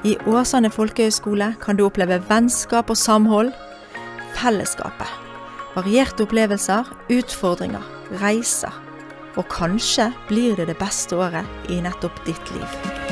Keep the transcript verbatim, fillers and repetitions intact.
I Åsane Folkehøgskole kan du oppleve vennskap og samhold, fellesskapet, varierte opplevelser, utfordringer, reiser, og kanskje blir det det beste året I nettopp ditt liv.